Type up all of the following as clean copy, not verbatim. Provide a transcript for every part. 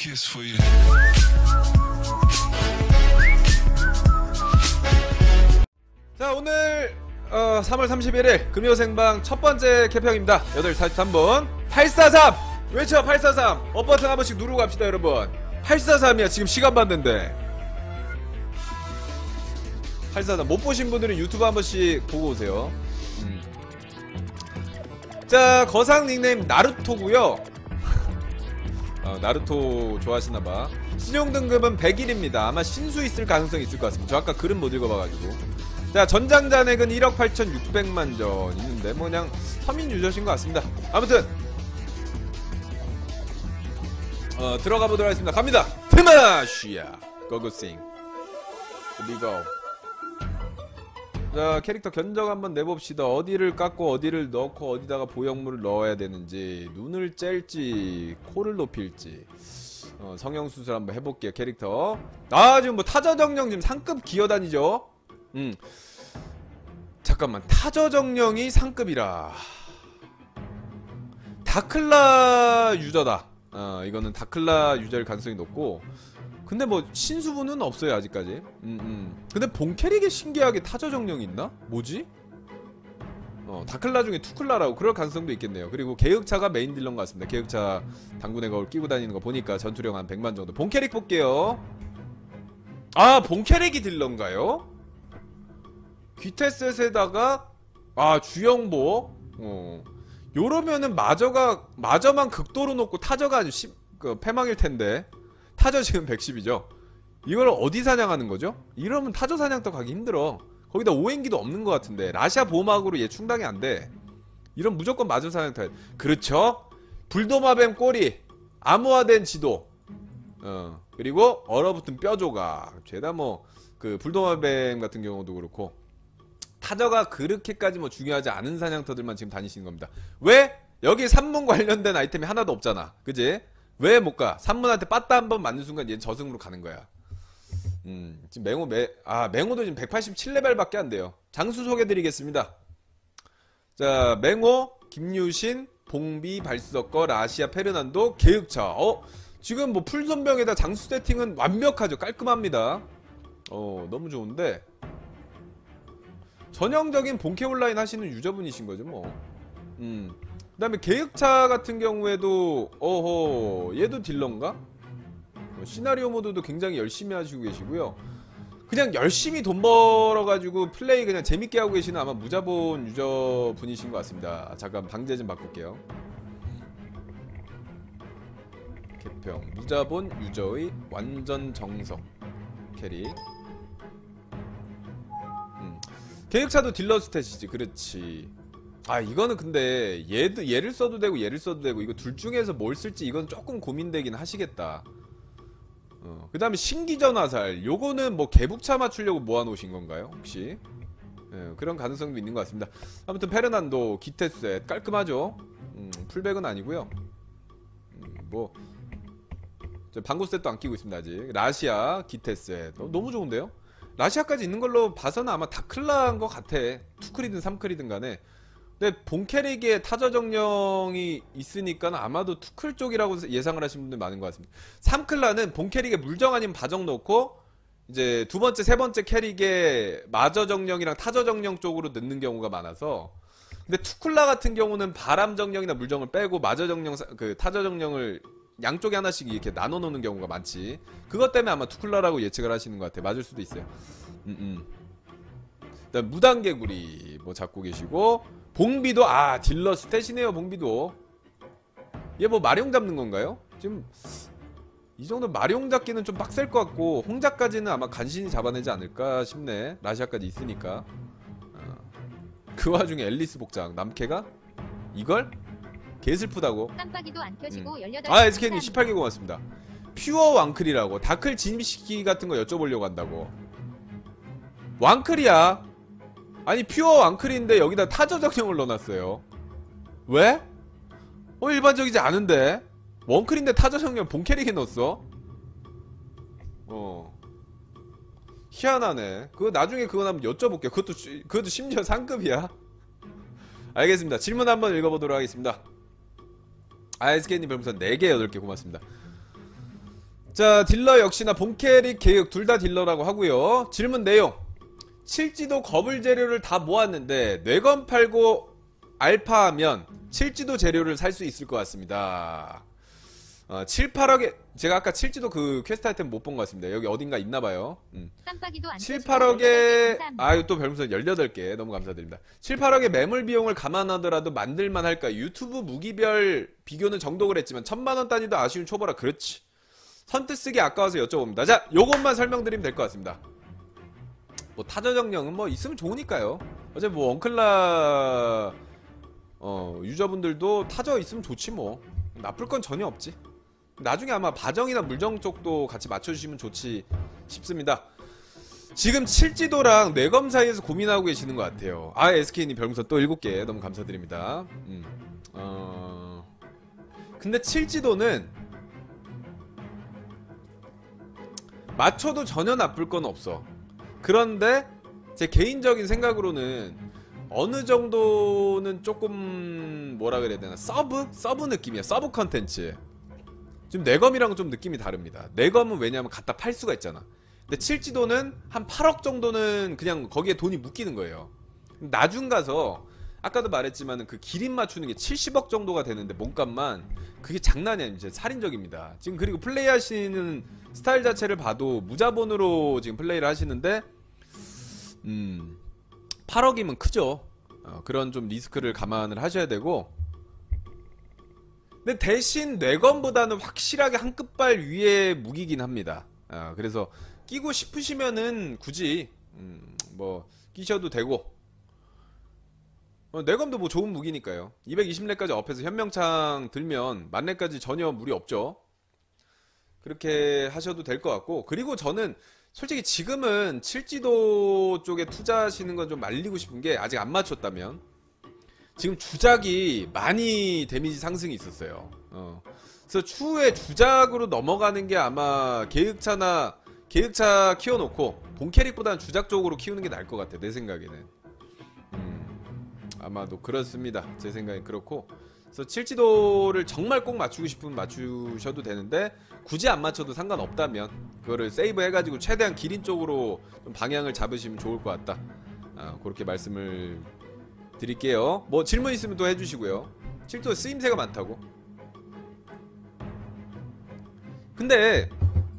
kiss for you. 자, 오늘 3월 31일 금요 생방 첫 번째 개평입니다. 8시 43분 843 외쳐. 843 업버튼 한 번씩 누르고 갑시다 여러분. 843이야 지금 시간 봤는데. 843 못 보신 분들은 유튜브 한 번씩 보고 오세요. 자, 거상 닉네임 나루토고요. 나루토 좋아하시나봐. 신용 등급은 100일입니다. 아마 신수 있을 가능성이 있을 것 같습니다. 저 아까 글은 못 읽어봐가지고. 자, 전장 잔액은 1억 8,600만 전 있는데 뭐 그냥 서민 유저신 것 같습니다. 아무튼 들어가 보도록 하겠습니다. 갑니다. 드마시아 고고싱 우리고. 자, 캐릭터 견적 한번 내봅시다. 어디를 깎고 어디를 넣고 어디다가 보형물을 넣어야 되는지, 눈을 짤지 코를 높일지, 성형수술 한번 해볼게요. 캐릭터 지금 뭐 타저정령 지금 상급 기어다니죠. 잠깐만, 타저정령이 상급이라 다클라 유저다. 이거는 다클라 유저일 가능성이 높고, 근데 뭐 신수분은 없어요 아직까지. 근데 본캐릭에 신기하게 타저정령이 있나? 뭐지? 다클라 중에 투클라라고, 그럴 가능성도 있겠네요. 그리고 계획차가 메인 딜러인 것 같습니다. 계획차 당군의 거울 끼고 다니는 거 보니까 전투력 한 100만 정도. 본캐릭 볼게요. 본캐릭이 딜러인가요? 귀태셋에다가 주영보. 요러면은 마저만 극도로 높고 타저가 아주 패망일텐데. 타저 지금 110이죠 이걸 어디 사냥하는 거죠? 이러면 타저 사냥도 가기 힘들어. 거기다 오행기도 없는 것 같은데. 라샤 보호막으로 얘 충당이 안돼. 이런 무조건 마저 사냥 타야 돼. 그렇죠. 불도마뱀 꼬리, 암호화된 지도, 그리고 얼어붙은 뼈조각. 죄다 뭐 그 불도마뱀 같은 경우도 그렇고 타저가 그렇게까지 뭐 중요하지 않은 사냥터들만 지금 다니시는 겁니다. 왜? 여기 산문 관련된 아이템이 하나도 없잖아. 그지? 왜 못 가? 산문한테 빠따 한번 맞는 순간 얘는 저승으로 가는 거야. 지금 맹호도 지금 187레벨밖에 안 돼요. 장수 소개드리겠습니다. 자, 맹호, 김유신, 봉비, 발석거, 라시아, 페르난도, 계획차. 지금 뭐 풀손병에다 장수 세팅은 완벽하죠. 깔끔합니다. 너무 좋은데 전형적인 본캐 온라인 하시는 유저분이신 거죠 뭐. 그 다음에 계획차 같은 경우에도 얘도 딜러인가? 시나리오 모드도 굉장히 열심히 하시고 계시고요. 그냥 열심히 돈 벌어가지고 플레이 그냥 재밌게 하고 계시는 아마 무자본 유저분이신 것 같습니다. 잠깐 방제 좀 바꿀게요. 개평 무자본 유저의 완전 정석 캐릭. 계획차도 딜러 스탯이지. 그렇지. 이거는 근데 얘를 써도 되고 얘를 써도 되고, 이거 둘 중에서 뭘 쓸지 이건 조금 고민되긴 하시겠다. 그 다음에 신기전 화살, 요거는 뭐 개북차 맞추려고 모아놓으신 건가요 혹시? 그런 가능성도 있는 것 같습니다. 아무튼 페르난도 기테셋 깔끔하죠. 풀백은 아니고요. 뭐 방구셋도 안 끼고 있습니다 아직. 라시아 기테셋 너무 좋은데요. 라시아까지 있는 걸로 봐서는 아마 다클라인 것 같아. 2클이든 3클이든 간에. 근데 본캐릭에 타저정령이 있으니까 아마도 투클 쪽이라고 예상을 하시는 분들 많은 것 같습니다. 3클라는 본캐릭에 물정 아니면 바정 넣고 이제 두 번째, 세 번째 캐릭에 마저정령이랑 타저정령 쪽으로 넣는 경우가 많아서. 근데 투클라 같은 경우는 바람정령이나 물정을 빼고 마저정령, 타저정령을 양쪽에 하나씩 이렇게 나눠 놓는 경우가 많지. 그것 때문에 아마 투클라라고 예측을 하시는 것 같아요. 맞을 수도 있어요. 일단 무단개구리 뭐 잡고 계시고, 봉비도 딜러 스탯이네요. 봉비도 얘 뭐 마룡 잡는 건가요? 지금 이 정도 마룡 잡기는 좀 빡셀 것 같고, 홍자까지는 아마 간신히 잡아내지 않을까 싶네. 라시아까지 있으니까. 그 와중에 앨리스 복장 남캐가 이걸? 개슬프다고. 깜빡이도 안 켜지고 18. SK님 18개 고맙습니다. 퓨어 왕클이라고. 다클 진입시키 같은 거 여쭤보려고 한다고. 왕클이야. 아니 퓨어 왕클인데 여기다 타저정령을 넣어놨어요. 왜? 일반적이지 않은데. 원클인데 타저정령 본캐릭에 넣었어? 희한하네. 그거 나중에 그거 한번 여쭤볼게요. 그것도 심지어 상급이야. 알겠습니다. 질문 한번 읽어보도록 하겠습니다. SK님 별풍선 4개 8개 고맙습니다. 자, 딜러 역시나 본캐릭 계획 둘 다 딜러라고 하고요. 질문 내용. 칠지도 거불 재료를 다 모았는데 뇌검 팔고 알파하면 칠지도 재료를 살 수 있을 것 같습니다. 7, 8억에 제가 아까 칠지도 그 퀘스트 아이템 못 본 것 같습니다. 여기 어딘가 있나봐요. 7, 8억에 아유 또 별풍선 18개 너무 감사드립니다. 7, 8억의 매물 비용을 감안하더라도 만들만 할까? 유튜브 무기별 비교는 정독을 했지만 1000만원 단위도 아쉬운 초보라. 그렇지. 선뜻 쓰기 아까워서 여쭤봅니다. 자, 요것만 설명드리면 될 것 같습니다. 뭐 타저 정령은 뭐 있으면 좋으니까요. 어차피 뭐 원클라 유저분들도 타저 있으면 좋지 뭐. 나쁠 건 전혀 없지. 나중에 아마 바정이나 물정 쪽도 같이 맞춰주시면 좋지 싶습니다. 지금 칠지도랑 뇌검 사이에서 고민하고 계시는 것 같아요. 아, SK님 별풍선 또 7개 너무 감사드립니다. 근데 칠지도는 맞춰도 전혀 나쁠 건 없어. 그런데 제 개인적인 생각으로는 어느 정도는 조금 뭐라 그래야 되나, 서브 느낌이야. 서브 컨텐츠. 지금 뇌검이랑은 좀 느낌이 다릅니다. 뇌검은 왜냐면 갖다 팔 수가 있잖아. 근데 칠지도는 한 8억 정도는 그냥 거기에 돈이 묶이는 거예요. 나중 가서 아까도 말했지만 그 기린 맞추는 게 70억 정도가 되는데 몸값만, 그게 장난이 아니에요. 진짜 살인적입니다. 지금 그리고 플레이 하시는 스타일 자체를 봐도 무자본으로 지금 플레이를 하시는데 8억이면 크죠. 그런 좀 리스크를 감안을 하셔야 되고, 근데 대신 뇌검보다는 확실하게 한 끗발 위에 무기긴 합니다. 그래서 끼고 싶으시면은 굳이 뭐 끼셔도 되고, 뇌검도 뭐 좋은 무기니까요. 220렙까지 업해서 현명창 들면 만렙까지 전혀 무리 없죠. 그렇게 하셔도 될 것 같고, 그리고 저는 솔직히 지금은 칠지도 쪽에 투자하시는 건 좀 말리고 싶은 게, 아직 안 맞췄다면 지금 주작이 많이 데미지 상승이 있었어요. 그래서 추후에 주작으로 넘어가는 게 아마 계획차 키워놓고 본 캐릭보다는 주작 쪽으로 키우는 게 나을 것 같아, 내 생각에는. 아마도 그렇습니다. 제 생각엔 그렇고, 그래서 칠지도를 정말 꼭 맞추고 싶으면 맞추셔도 되는데, 굳이 안 맞춰도 상관없다면 그거를 세이브 해가지고 최대한 기린 쪽으로 좀 방향을 잡으시면 좋을 것 같다. 그렇게 말씀을 드릴게요. 뭐 질문 있으면 또 해주시고요. 칠지도 쓰임새가 많다고. 근데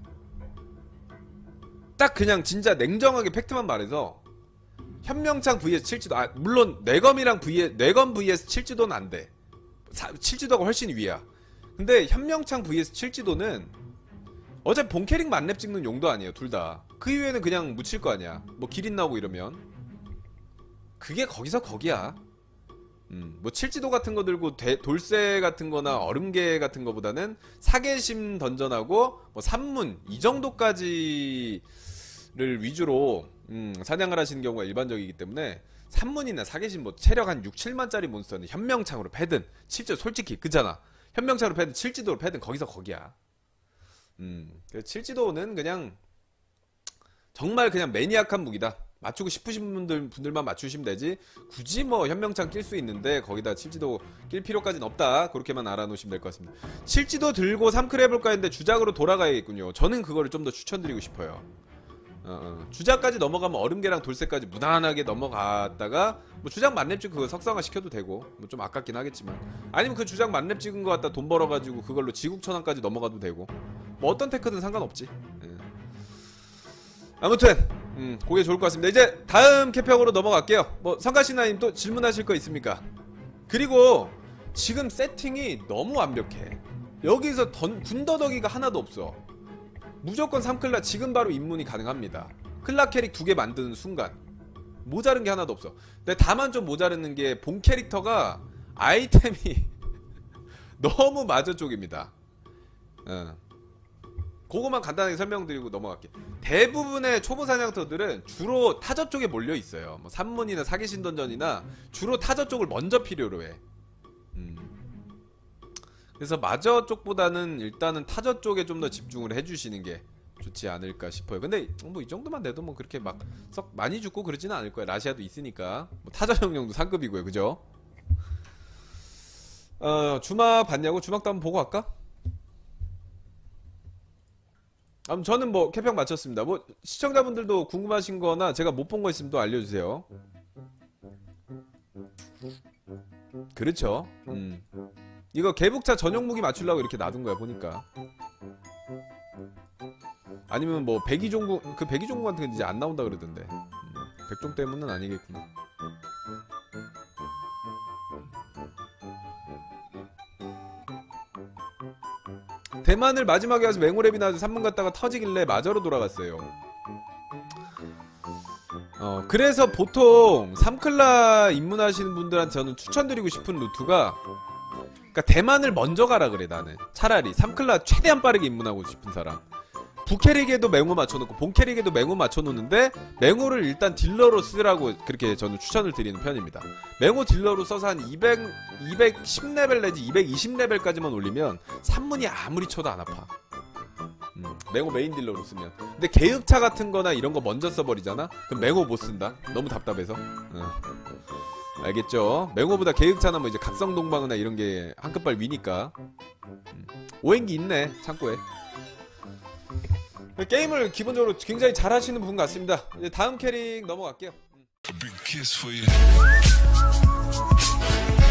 딱 그냥 진짜 냉정하게 팩트만 말해서 현명창 vs 칠지도, 물론 뇌검이랑 뇌검 vs 칠지도는 안 돼. 칠지도가 훨씬 위야. 근데 현명창 vs 칠지도는 어차피 본캐릭 만렙 찍는 용도 아니에요, 둘 다. 그 이후에는 그냥 묻힐 거 아니야. 뭐 기린 나오고 이러면. 그게 거기서 거기야. 뭐 칠지도 같은 거 들고 돌쇠 같은 거나 얼음개 같은 거보다는 사계심 던전하고 뭐 산문 이 정도까지를 위주로 사냥을 하시는 경우가 일반적이기 때문에, 산문이나 사계심 뭐 체력 한 6, 7만짜리 몬스터는 현명창으로 패든, 실제 솔직히 그잖아. 현명창으로 패든 칠지도로 패든 거기서 거기야. 칠지도는 그냥 정말 그냥 매니악한 무기다. 맞추고 싶으신 분들만 맞추시면 되지, 굳이 뭐 현명창 낄 수 있는데 거기다 칠지도 낄 필요까지는 없다. 그렇게만 알아놓으시면 될 것 같습니다. 칠지도 들고 3클 해볼까 했는데 주작으로 돌아가야겠군요. 저는 그거를 좀 더 추천드리고 싶어요. 주작까지 넘어가면 얼음개랑 돌쇠까지 무난하게 넘어갔다가 뭐 주작 만렙 찍고 그거 석상화 시켜도 되고, 뭐 좀 아깝긴 하겠지만, 아니면 그 주작 만렙 찍은 거 갖다 돈 벌어가지고 그걸로 지국천왕까지 넘어가도 되고, 뭐 어떤 테크든 상관없지. 아무튼 그게 좋을 것 같습니다. 이제 다음 캐평으로 넘어갈게요. 뭐 성가시나님 또 질문하실 거 있습니까? 그리고 지금 세팅이 너무 완벽해. 여기서 군더더기가 하나도 없어. 무조건 3클라 지금 바로 입문이 가능합니다. 클라 캐릭 2개 만드는 순간 모자른 게 하나도 없어. 근데 다만 좀 모자르는 게 본 캐릭터가 아이템이 너무 마저 쪽입니다. 그거만 간단하게 설명드리고 넘어갈게. 대부분의 초보 사냥터들은 주로 타저 쪽에 몰려 있어요. 뭐 산문이나 사기신 던전이나 주로 타저 쪽을 먼저 필요로 해. 그래서 마저 쪽보다는 일단은 타저 쪽에 좀 더 집중을 해주시는 게 좋지 않을까 싶어요. 근데 뭐 이 정도만 돼도 뭐 그렇게 막 썩 많이 죽고 그러지는 않을 거예요. 라시아도 있으니까. 뭐 타저 영역도 상급이고요, 그죠? 주막 봤냐고? 주막도 한번 보고 갈까? 저는 뭐 캐평 마쳤습니다. 뭐 시청자분들도 궁금하신 거나 제가 못 본 거 있으면 또 알려주세요. 그렇죠. 이거 개북차 전용 무기 맞추려고 이렇게 놔둔 거야 보니까. 아니면 뭐 배기종구, 그 배기종구 같은 건 이제 안 나온다 그러던데. 백종 때문은 아니겠구나. 대만을 마지막에 와서 맹호랩이 나와서 3분 갔다가 터지길래 마저로 돌아갔어요. 그래서 보통 3클라 입문하시는 분들한테 저는 추천드리고 싶은 루트가, 그러니까 대만을 먼저 가라 그래. 나는 차라리 3클라 최대한 빠르게 입문하고 싶은 사람, 부캐릭에도 맹호 맞춰놓고 본캐릭에도 맹호 맞춰놓는데 맹호를 일단 딜러로 쓰라고 그렇게 저는 추천을 드리는 편입니다. 맹호 딜러로 써서 한 210레벨 내지 220레벨까지만 올리면 3문이 아무리 쳐도 안 아파. 맹호 메인 딜러로 쓰면. 근데 계획차 같은 거나 이런 거 먼저 써버리잖아? 그럼 맹호 못 쓴다? 너무 답답해서. 알겠죠? 맹호보다 계획차나 뭐 이제 각성동방이나 이런 게 한 끗발 위니까. 오행기 있네, 창고에. 게임을 기본적으로 굉장히 잘 하시는 분 같습니다. 이제 다음 캐릭 넘어갈게요.